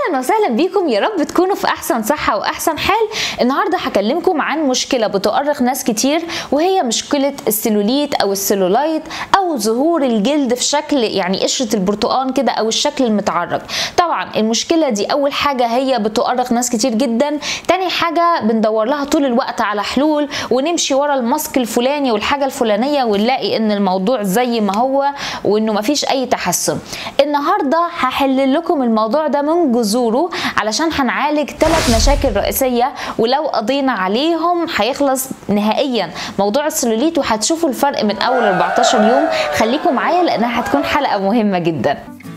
اهلا وسهلا بيكم، يا رب تكونوا في احسن صحه واحسن حال. النهارده هكلمكم عن مشكله بتؤرق ناس كتير، وهي مشكله السيلوليت او السيلولايت او ظهور الجلد في شكل يعني قشره البرتقال كده او الشكل المتعرج. طبعا المشكله دي اول حاجه هي بتؤرق ناس كتير جدا، تاني حاجه بندور لها طول الوقت على حلول ونمشي ورا الماسك الفلاني والحاجه الفلانيه ونلاقي ان الموضوع زي ما هو وانه مفيش اي تحسن. النهارده هحل لكم الموضوع ده من جذوره علشان هنعالج 3 مشاكل رئيسيه، ولو قضينا عليهم هيخلص نهائيا موضوع السيلوليت وهتشوفوا الفرق من اول 14 يوم. خليكم معايا لانها هتكون حلقه مهمه جدا.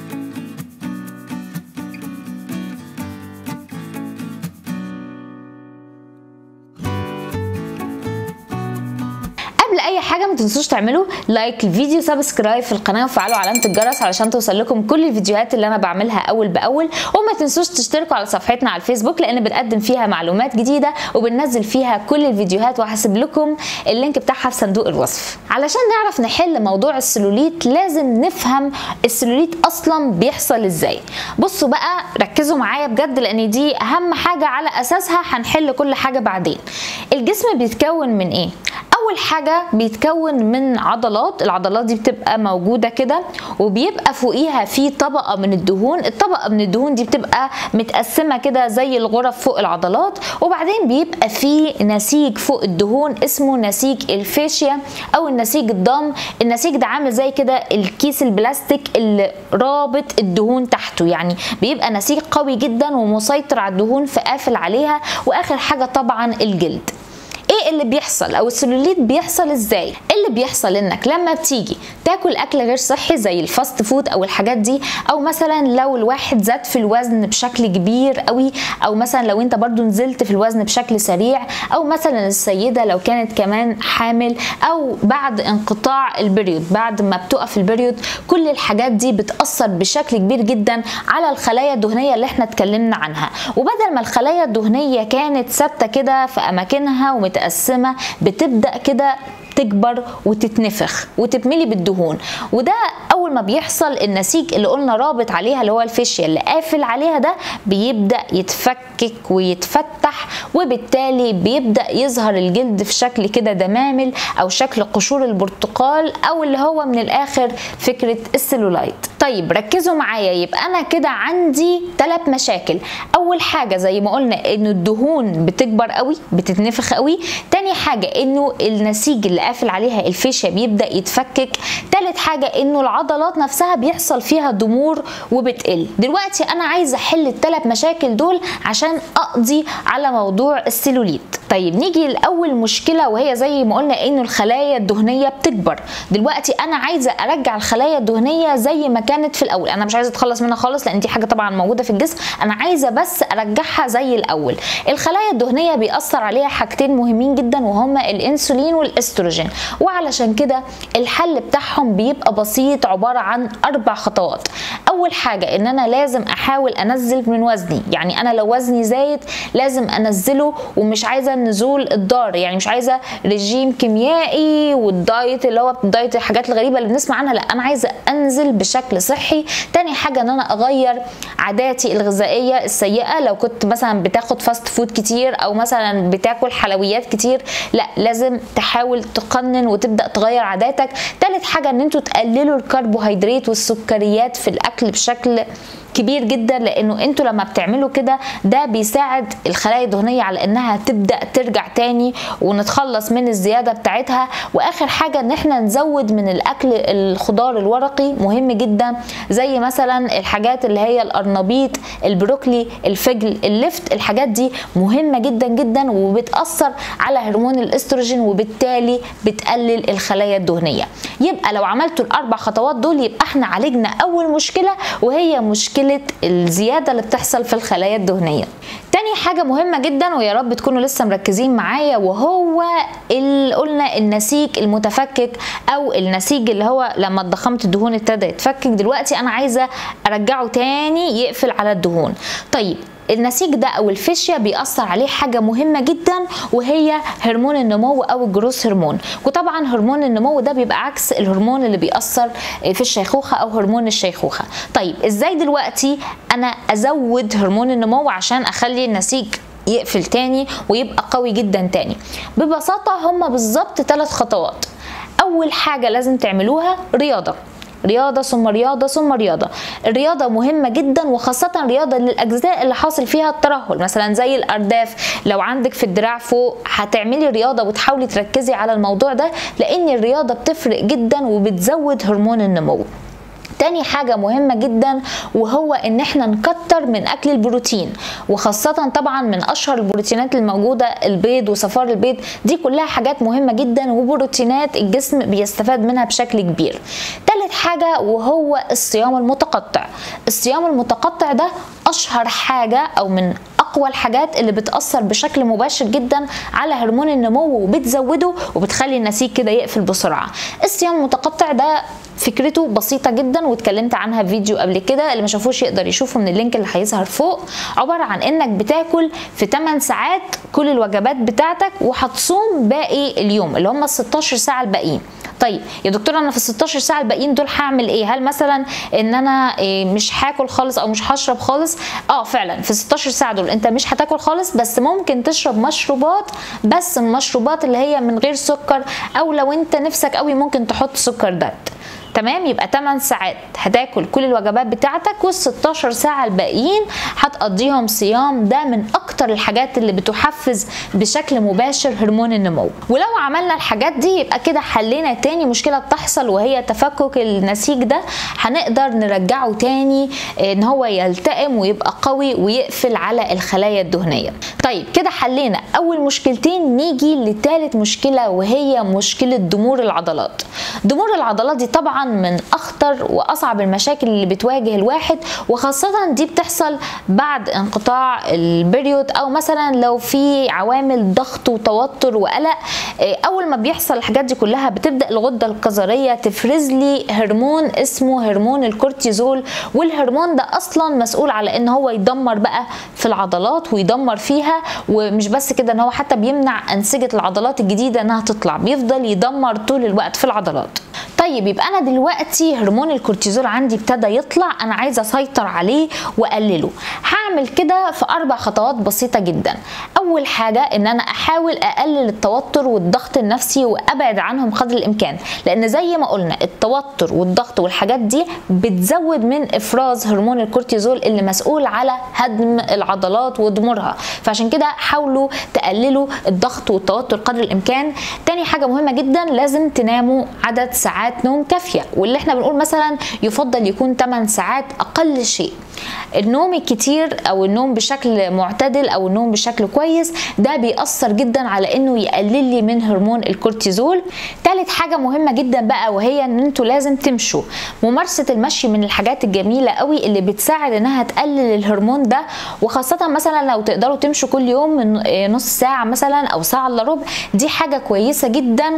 قبل اي حاجه ما تنسوش تعملوا لايك للفيديو، سبسكرايب في القناه وفعلوا علامه الجرس علشان توصل لكم كل الفيديوهات اللي انا بعملها اول باول، وما تنسوش تشتركوا على صفحتنا على الفيسبوك لان بنقدم فيها معلومات جديده وبننزل فيها كل الفيديوهات، وهسيب لكم اللينك بتاعها في صندوق الوصف. علشان نعرف نحل موضوع السيلوليت لازم نفهم السيلوليت اصلا بيحصل ازاي. بصوا بقى ركزوا معايا بجد لان دي اهم حاجه، على اساسها هنحل كل حاجه بعدين. الجسم بيتكون من ايه؟ اول حاجه بيتكون من عضلات، العضلات دي بتبقى موجوده كده وبيبقى فوقيها في طبقه من الدهون، الطبقه من الدهون دي بتبقى متقسمه كده زي الغرف فوق العضلات، وبعدين بيبقى في نسيج فوق الدهون اسمه نسيج الفاشيا او النسيج الضم. النسيج ده عامل زي كده الكيس البلاستيك اللي رابط الدهون تحته، يعني بيبقى نسيج قوي جدا ومسيطر على الدهون فقافل عليها. واخر حاجه طبعا الجلد. ايه اللي بيحصل او السيلوليت بيحصل ازاي؟ اللي بيحصل انك لما بتيجي تاكل اكل غير صحي زي الفاست فود او الحاجات دي، او مثلا لو الواحد زاد في الوزن بشكل كبير قوي، او مثلا لو انت برضو نزلت في الوزن بشكل سريع، او مثلا السيده لو كانت كمان حامل، او بعد انقطاع البريود، بعد ما بتقف البريود، كل الحاجات دي بتأثر بشكل كبير جدا على الخلايا الدهنيه اللي احنا اتكلمنا عنها. وبدل ما الخلايا الدهنيه كانت ثابته كده في اماكنها ومتقسمه، بتبدأ كده تكبر وتتنفخ وتتملي بالدهون. وده اول ما بيحصل النسيج اللي قلنا رابط عليها اللي هو الفاشيا اللي قافل عليها ده بيبدأ يتفكك ويتفتح، وبالتالي بيبدأ يظهر الجلد في شكل كده دمامل او شكل قشور البرتقال او اللي هو من الاخر فكرة السيلولايت. طيب ركزوا معايا، يبقى انا كده عندي 3 مشاكل. اول حاجة زي ما قلنا انه الدهون بتكبر قوي بتتنفخ قوي، تاني حاجة انه النسيج اللي قافل عليها الفاشيا بيبدأ يتفكك، تالت حاجة انه العضلات نفسها بيحصل فيها ضمور وبتقل. دلوقتي انا عايزة احل ال3 مشاكل دول عشان اقضي على موضوع السيلوليت. طيب نيجي لاول مشكله وهي زي ما قلنا انه الخلايا الدهنيه بتكبر. دلوقتي انا عايزه ارجع الخلايا الدهنيه زي ما كانت في الاول، انا مش عايزه اتخلص منها خالص لان دي حاجه طبعا موجوده في الجسم، انا عايزه بس ارجعها زي الاول. الخلايا الدهنيه بيأثر عليها حاجتين مهمين جدا وهما الانسولين والاستروجين، وعلشان كده الحل بتاعهم بيبقى بسيط، عباره عن 4 خطوات. اول حاجه ان انا لازم احاول انزل من وزني، يعني انا لو وزني زايد لازم انزله، ومش عايزه نزول الضار، يعني مش عايزه رجيم كيميائي والدايت اللي هو الدايت الحاجات الغريبه اللي بنسمع عنها، لا انا عايزه انزل بشكل صحي. تاني حاجه ان انا اغير عاداتي الغذائيه السيئه، لو كنت مثلا بتاخد فاست فود كتير او مثلا بتاكل حلويات كتير، لا لازم تحاول تقنن وتبدا تغير عاداتك. تالت حاجه ان انتوا تقللوا الكربوهيدرات والسكريات في الاكل بشكل كبير جدا، لانه انتوا لما بتعملوا كده ده بيساعد الخلايا الدهنيه على انها تبدا ترجع تاني ونتخلص من الزياده بتاعتها. واخر حاجه ان احنا نزود من الاكل الخضار الورقي، مهم جدا، زي مثلا الحاجات اللي هي القرنبيط، البروكلي، الفجل، اللفت، الحاجات دي مهمه جدا جدا وبتاثر على هرمون الاستروجين وبالتالي بتقلل الخلايا الدهنيه. يبقى لو عملتوا ال4 خطوات دول يبقى احنا عالجنا اول مشكله وهي مشكله الزياده اللي بتحصل في الخلايا الدهنيه. تاني حاجه مهمه جدا ويا رب تكونوا لسه مركزين معايا، وهو اللي قلنا النسيج المتفكك او النسيج اللي هو لما ضخمت الدهون ابتدى يتفكك، دلوقتي انا عايزه ارجعه تاني يقفل على الدهون. طيب النسيج ده او الفيشيا بيأثر عليه حاجه مهمه جدا، وهي هرمون النمو او الجروث هرمون. وطبعا هرمون النمو ده بيبقى عكس الهرمون اللي بيأثر في الشيخوخه او هرمون الشيخوخه. طيب ازاي دلوقتي انا ازود هرمون النمو عشان اخلي النسيج يقفل تاني ويبقى قوي جدا تاني؟ ببساطه هما بالظبط 3 خطوات. اول حاجه لازم تعملوها رياضه، رياضة ثم رياضة ثم رياضة. الرياضة مهمة جدا، وخاصة رياضة للأجزاء اللي حاصل فيها الترهل، مثلا زي الأرداف. لو عندك في الدراع فوق هتعملي رياضة وتحاولي تركزي على الموضوع ده، لأن الرياضة بتفرق جدا وبتزود هرمون النمو. تاني حاجة مهمة جدا وهو ان احنا نكتر من اكل البروتين، وخاصة طبعا من اشهر البروتينات الموجودة البيض وصفار البيض، دي كلها حاجات مهمة جدا وبروتينات الجسم بيستفاد منها بشكل كبير. تالت حاجة وهو الصيام المتقطع. الصيام المتقطع ده اشهر حاجة او من اقوى الحاجات اللي بتأثر بشكل مباشر جدا على هرمون النمو وبتزوده وبتخلي النسيج كده يقفل بسرعة. الصيام المتقطع ده فكرته بسيطة جدا واتكلمت عنها في فيديو قبل كده، اللي ما شافوش يقدر يشوفه من اللينك اللي هيظهر فوق. عبارة عن انك بتاكل في 8 ساعات كل الوجبات بتاعتك، وهتصوم باقي اليوم اللي هم ال 16 ساعة الباقيين. طيب يا دكتور انا في ال 16 ساعة الباقيين دول هعمل ايه؟ هل مثلا ان انا مش هاكل خالص او مش هشرب خالص؟ فعلا في ال 16 ساعة دول انت مش هتاكل خالص، بس ممكن تشرب مشروبات، بس المشروبات اللي هي من غير سكر، او لو انت نفسك قوي ممكن تحط سكر دايت. تمام؟ يبقى 8 ساعات هتاكل كل الوجبات بتاعتك، وال 16 ساعة الباقيين هتقضيهم صيام. ده من اكتر الحاجات اللي بتحفز بشكل مباشر هرمون النمو. ولو عملنا الحاجات دي يبقى كده حلينا تاني مشكلة بتحصل، وهي تفكك النسيج ده. هنقدر نرجعه تاني ان هو يلتئم ويبقى قوي ويقفل على الخلايا الدهنية. طيب كده حلينا اول مشكلتين، نيجي لثالث مشكلة وهي مشكلة ضمور العضلات. ضمور العضلات دي طبعا من اخطر واصعب المشاكل اللي بتواجه الواحد، وخاصة دي بتحصل بعد انقطاع البريود، او مثلا لو في عوامل ضغط وتوتر وقلق. اول ما بيحصل الحاجات دي كلها بتبدأ الغدة الكظرية تفرز لي هرمون اسمه هرمون الكورتيزول، والهرمون ده اصلا مسؤول على ان هو يدمر بقى في العضلات ويدمر فيها. ومش بس كده، ان هو حتى بيمنع انسجة العضلات الجديدة انها تطلع، بيفضل يدمر طول الوقت في العضلات. طيب يبقى انا دلوقتي هرمون الكورتيزول عندي ابتدى يطلع، انا عايزه اسيطر عليه واقلله. هعمل كده في 4 خطوات بسيطه جدا. اول حاجه ان انا احاول اقلل التوتر والضغط النفسي وابعد عنهم قدر الامكان، لان زي ما قلنا التوتر والضغط والحاجات دي بتزود من افراز هرمون الكورتيزول اللي مسؤول على هدم العضلات وضمورها. فعشان كده حاولوا تقللوا الضغط والتوتر قدر الامكان. تاني حاجه مهمه جدا، لازم تناموا عدد ساعات نوم كافيه، واللي احنا بنقول مثلا يفضل يكون 8 ساعات اقل شيء. النوم الكتير او النوم بشكل معتدل او النوم بشكل كويس ده بيأثر جدا على انه يقلل لي من هرمون الكورتيزول. تالت حاجه مهمه جدا بقى وهي ان انتوا لازم تمشوا. ممارسه المشي من الحاجات الجميله قوي اللي بتساعد انها تقلل الهرمون ده، وخاصه مثلا لو تقدروا تمشوا كل يوم من نص ساعه مثلا او ساعه الا ربع، دي حاجه كويسه جدا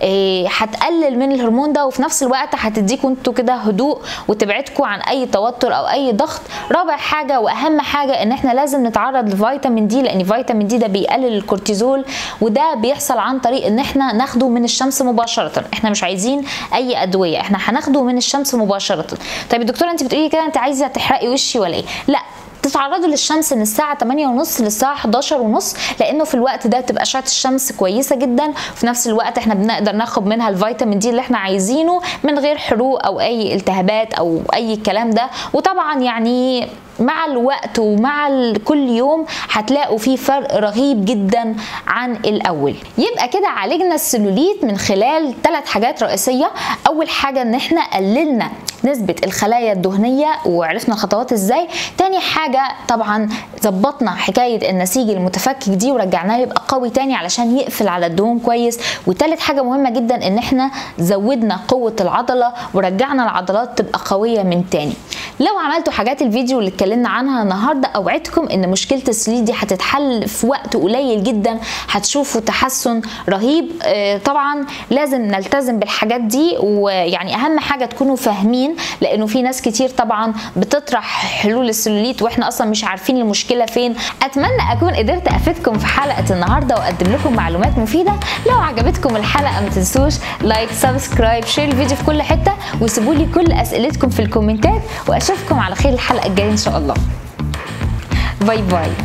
هتقلل من الهرمون ده، وفي نفس الوقت هتديكوا انتوا كده هدوء وتبعدكوا عن اي توتر او اي ضغط. رابع حاجه واهم حاجه ان احنا لازم نتعرض لفيتامين دي، لان فيتامين دي ده بيقلل الكورتيزول، وده بيحصل عن طريق ان احنا ناخده من الشمس مباشره. احنا مش عايزين اي ادويه، احنا هناخده من الشمس مباشره. طيب يا دكتوره انت بتقولي كده انت عايزه تحرقي وشي ولا ايه؟ لا، تتعرضوا للشمس من الساعة 8:30 للساعة 11:30، لأنه في الوقت ده تبقى أشعة الشمس كويسة جدا، وفي نفس الوقت احنا بنقدر ناخد منها الفيتامين دي اللي احنا عايزينه من غير حروق أو أي التهابات أو أي الكلام ده. وطبعا يعني مع الوقت ومع كل يوم هتلاقوا فيه فرق رهيب جدا عن الاول. يبقى كده عالجنا السلوليت من خلال 3 حاجات رئيسيه. اول حاجه ان احنا قللنا نسبه الخلايا الدهنيه وعرفنا الخطوات ازاي. تاني حاجه طبعا ظبطنا حكايه النسيج المتفكك دي ورجعناه يبقى قوي تاني علشان يقفل على الدهون كويس. وتالت حاجه مهمه جدا ان احنا زودنا قوه العضله ورجعنا العضلات تبقى قويه من تاني. لو عملتوا حاجات الفيديو اللي اتكلمنا عنها النهارده. اوعدكم ان مشكله السلوليت دي هتتحل في وقت قليل جدا، هتشوفوا تحسن رهيب. طبعا لازم نلتزم بالحاجات دي، ويعني اهم حاجه تكونوا فاهمين، لانه في ناس كتير طبعا بتطرح حلول السلوليت واحنا اصلا مش عارفين المشكله فين. اتمنى اكون قدرت افيدكم في حلقه النهارده واقدم لكم معلومات مفيده. لو عجبتكم الحلقه ما تنسوش لايك، سبسكرايب، شير الفيديو في كل حته، وسيبوا لي كل اسئلتكم في الكومنتات، واشوفكم على خير الحلقه الجايه ان شاء الله. باي باي.